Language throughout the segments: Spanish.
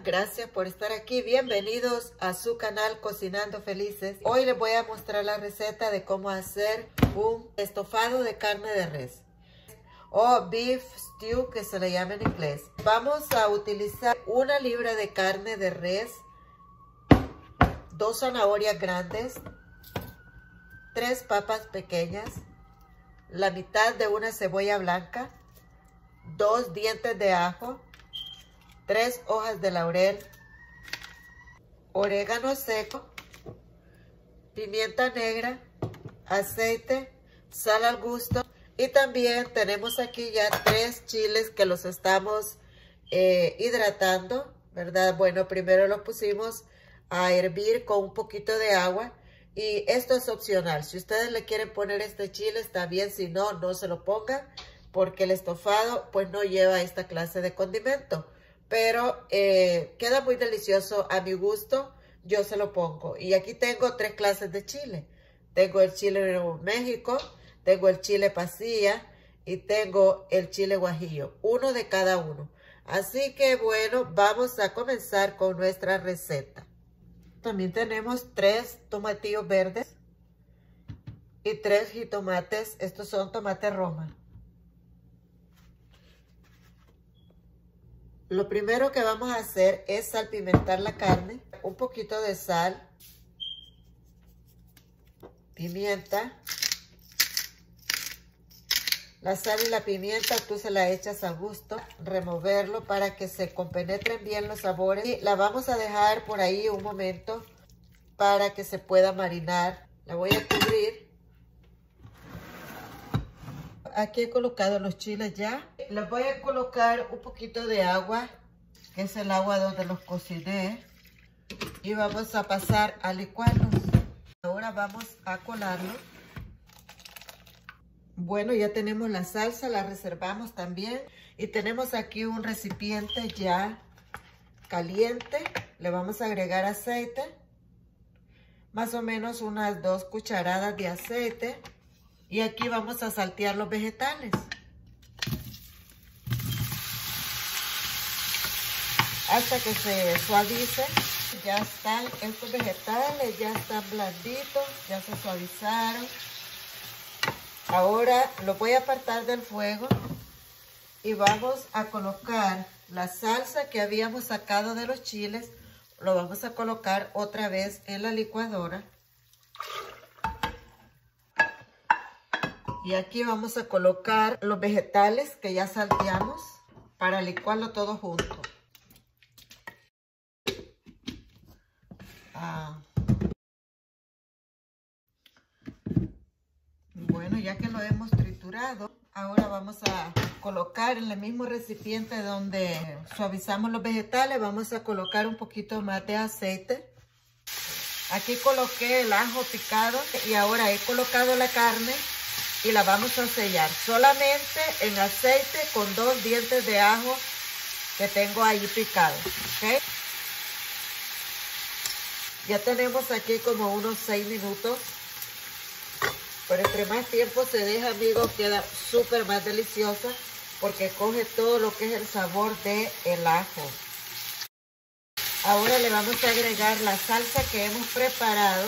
gracias por estar aquí. Bienvenidos a su canal Cocinando Felices. Hoy les voy a mostrar la receta de cómo hacer un estofado de carne de res o beef stew, que se le llama en inglés. Vamos a utilizar 1 libra de carne de res, 2 zanahorias grandes, 3 papas pequeñas, la mitad de una cebolla blanca, 2 dientes de ajo, 3 hojas de laurel, orégano seco, pimienta negra, aceite, sal al gusto. Y también tenemos aquí ya 3 chiles que los estamos hidratando, ¿verdad? Bueno, primero los pusimos a hervir con un poquito de agua. Y esto es opcional. Si ustedes le quieren poner este chile, está bien. Si no, no se lo pongan, porque el estofado pues no lleva esta clase de condimento. Pero queda muy delicioso a mi gusto. Yo se lo pongo. Y aquí tengo 3 clases de chile. Tengo el chile de Nuevo México, tengo el chile pasilla y tengo el chile guajillo. 1 de cada uno. Así que bueno, vamos a comenzar con nuestra receta. También tenemos 3 tomatillos verdes y 3 jitomates. Estos son tomates roma. Lo primero que vamos a hacer es salpimentar la carne. Un poquito de sal, pimienta. La sal y la pimienta tú se la echas a gusto. Removerlo para que se compenetren bien los sabores. Y la vamos a dejar por ahí un momento para que se pueda marinar. La voy a cubrir. Aquí he colocado los chiles ya. Les voy a colocar un poquito de agua, que es el agua donde los cociné. Y vamos a pasar a licuarlos. Ahora vamos a colarlo. Bueno, ya tenemos la salsa, la reservamos también. Y tenemos aquí un recipiente ya caliente. Le vamos a agregar aceite. Más o menos unas 2 cucharadas de aceite. Y aquí vamos a saltear los vegetales. Hasta que se suavice. Ya están estos vegetales, ya están blanditos, ya se suavizaron. Ahora lo voy a apartar del fuego y vamos a colocar la salsa que habíamos sacado de los chiles. Lo vamos a colocar otra vez en la licuadora. Y aquí vamos a colocar los vegetales que ya salteamos para licuarlo todo junto. Bueno, ya que lo hemos triturado, ahora vamos a colocar en el mismo recipiente donde suavizamos los vegetales, vamos a colocar un poquito más de aceite. Aquí coloqué el ajo picado y ahora he colocado la carne y la vamos a sellar solamente en aceite con 2 dientes de ajo que tengo ahí picados, ¿ok? Ya tenemos aquí como unos 6 minutos. Pero entre más tiempo se deja, amigos, queda súper más deliciosa porque coge todo lo que es el sabor del ajo. Ahora le vamos a agregar la salsa que hemos preparado.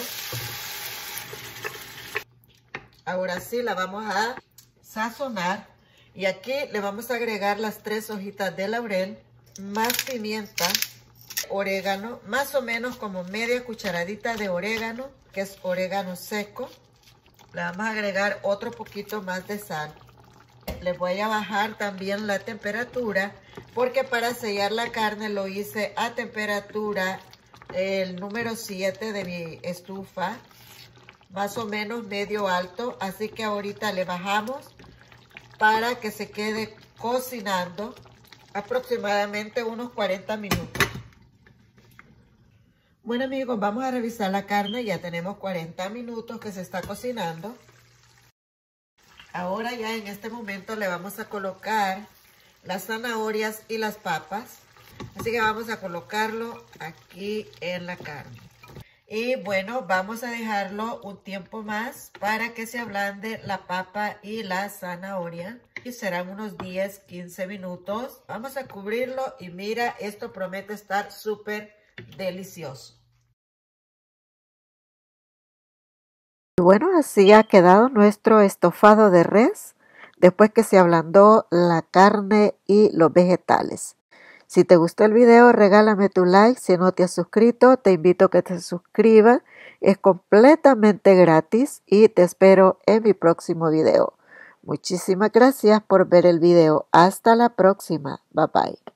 Ahora sí la vamos a sazonar. Y aquí le vamos a agregar las 3 hojitas de laurel, más pimienta, orégano, más o menos como media cucharadita de orégano, que es orégano seco. Le vamos a agregar otro poquito más de sal. Le voy a bajar también la temperatura porque para sellar la carne lo hice a temperatura el número 7 de mi estufa, más o menos medio alto. Así que ahorita le bajamos para que se quede cocinando aproximadamente unos 40 minutos. Bueno, amigos, vamos a revisar la carne. Ya tenemos 40 minutos que se está cocinando. Ahora ya en este momento le vamos a colocar las zanahorias y las papas. Así que vamos a colocarlo aquí en la carne. Y bueno, vamos a dejarlo un tiempo más para que se ablande la papa y la zanahoria. y serán unos 10-15 minutos. Vamos a cubrirlo y mira, esto promete estar súper delicioso. Y bueno, así ha quedado nuestro estofado de res después que se ablandó la carne y los vegetales. Si te gustó el video, regálame tu like. Si no te has suscrito, te invito a que te suscribas. Es completamente gratis y te espero en mi próximo video. Muchísimas gracias por ver el video. Hasta la próxima. Bye bye.